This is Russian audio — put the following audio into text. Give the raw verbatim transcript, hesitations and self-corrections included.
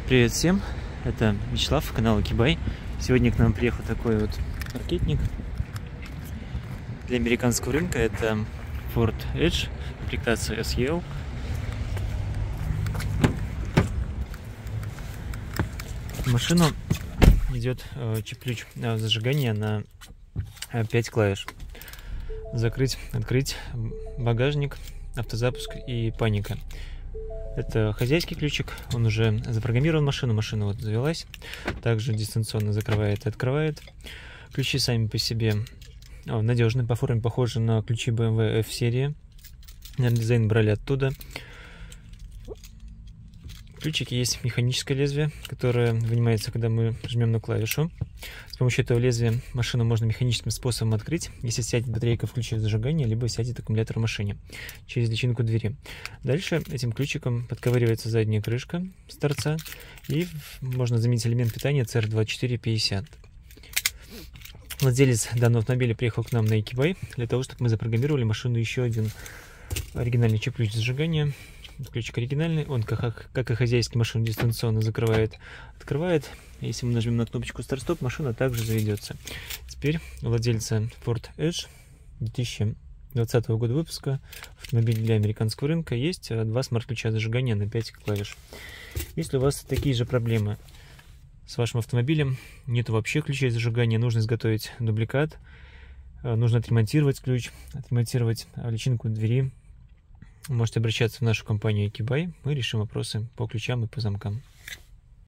Привет всем, это Вячеслав, канал Акибай. Сегодня к нам приехал такой вот паркетник для американского рынка. Это Ford Edge, комплектация эс и эл. В машину идет чип-ключ зажигания на пять клавиш. Закрыть, открыть багажник, автозапуск и паника. Это хозяйский ключик, он уже запрограммирован в машину, машина вот завелась. Также дистанционно закрывает и открывает. Ключи сами по себе надежные, по форме похожи на ключи бэ эм вэ эф серии. Наверное, дизайн брали оттуда. В ключике есть механическое лезвие, которое вынимается, когда мы жмем на клавишу. С помощью этого лезвия машину можно механическим способом открыть, если сядет батарейка в ключе зажигания, либо сядет аккумулятор в машине через личинку двери. Дальше этим ключиком подковыривается задняя крышка с торца, и можно заменить элемент питания си эр двадцать четыре пятьдесят. Владелец данного автомобиля приехал к нам на Акибай для того, чтобы мы запрограммировали машину еще один оригинальный чип-ключ зажигания. Ключик оригинальный, он как, как и хозяйский, машину дистанционно закрывает, открывает. Если мы нажмем на кнопочку старт-стоп, машина также заведется. Теперь у владельца Ford Edge две тысячи двадцатого года выпуска, автомобиль для американского рынка, есть два смарт-ключа зажигания на пять клавиш. Если у вас такие же проблемы с вашим автомобилем, нет вообще ключей зажигания, нужно изготовить дубликат, нужно отремонтировать ключ, отремонтировать личинку двери, можете обращаться в нашу компанию Акибай, мы решим вопросы по ключам и по замкам.